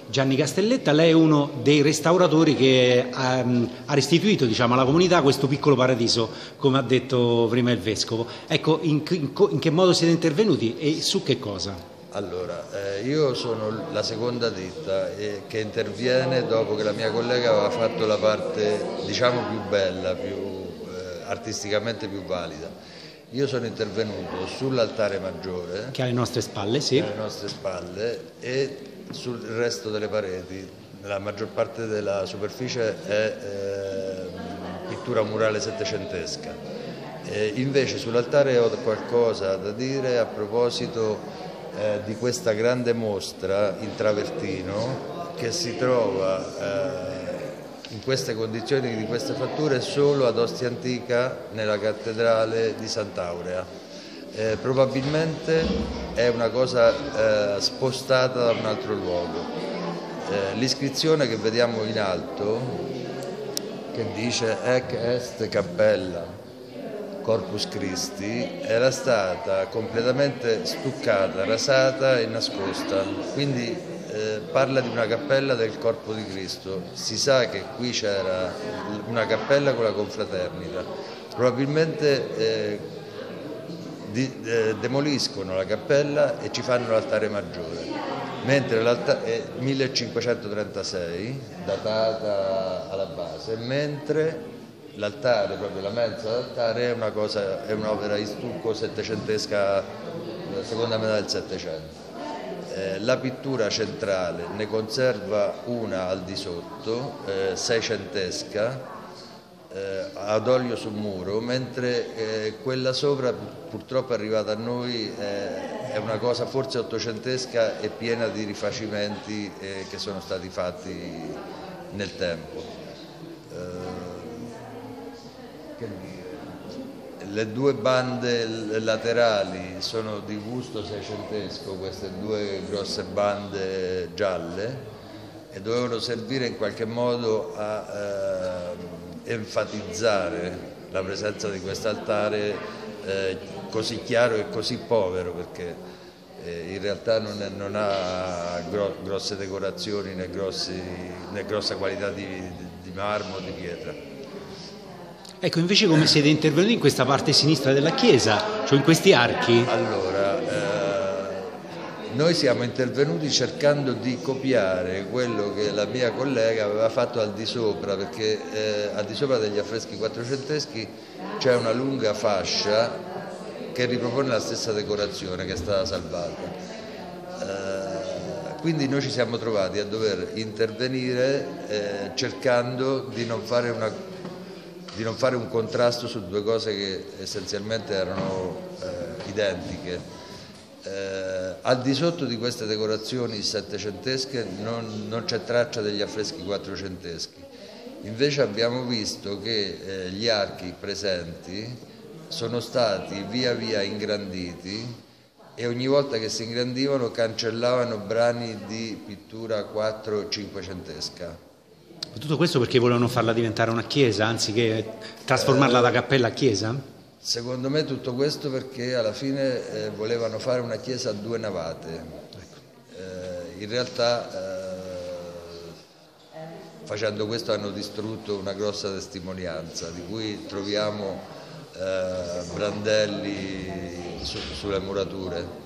Gianni Castelletta, lei è uno dei restauratori che ha restituito, diciamo, alla comunità questo piccolo paradiso, come ha detto prima il Vescovo. Ecco, in che modo siete intervenuti e su che cosa? Allora, io sono la seconda ditta che interviene dopo che la mia collega aveva fatto la parte, diciamo, più bella, artisticamente più valida. Io sono intervenuto sull'altare maggiore, che è alle nostre spalle, sì. alle nostre spalle, e sul resto delle pareti. La maggior parte della superficie è pittura murale settecentesca. Invece sull'altare ho qualcosa da dire a proposito di questa grande mostra in travertino che si trova in queste condizioni, di queste fatture, solo ad Ostia Antica nella cattedrale di Sant'Aurea. Probabilmente è una cosa spostata da un altro luogo. L'iscrizione che vediamo in alto, che dice Ec est cappella Corpus Christi, era stata completamente stuccata, rasata e nascosta, quindi parla di una cappella del Corpo di Cristo. Si sa che qui c'era una cappella con la confraternita, probabilmente demoliscono la cappella e ci fanno l'altare maggiore, mentre l'altare è 1536, datata alla base, mentre l'altare, proprio la mensa d'altare, è un'opera in stucco settecentesca, seconda metà del Settecento. La pittura centrale ne conserva una al di sotto, seicentesca, ad olio sul muro, mentre quella sopra purtroppo è arrivata a noi, è una cosa forse ottocentesca e piena di rifacimenti che sono stati fatti nel tempo. Che dire? Le due bande laterali sono di gusto seicentesco, queste due grosse bande gialle, e dovevano servire in qualche modo a enfatizzare la presenza di quest'altare così chiaro e così povero, perché in realtà non ha grosse decorazioni né grossa qualità di marmo o di pietra. Ecco, invece come siete intervenuti in questa parte sinistra della chiesa, cioè in questi archi? Allora, noi siamo intervenuti cercando di copiare quello che la mia collega aveva fatto al di sopra, perché al di sopra degli affreschi quattrocenteschi c'è una lunga fascia che ripropone la stessa decorazione che è stata salvata. Quindi noi ci siamo trovati a dover intervenire cercando di non fare un contrasto su due cose che essenzialmente erano identiche. Al di sotto di queste decorazioni settecentesche non c'è traccia degli affreschi quattrocenteschi. Invece abbiamo visto che gli archi presenti sono stati via via ingranditi e ogni volta che si ingrandivano cancellavano brani di pittura quattro o cinquecentesca. Tutto questo perché volevano farla diventare una chiesa, anziché trasformarla da cappella a chiesa? Secondo me tutto questo perché alla fine volevano fare una chiesa a due navate. In realtà facendo questo hanno distrutto una grossa testimonianza di cui troviamo brandelli sulle murature.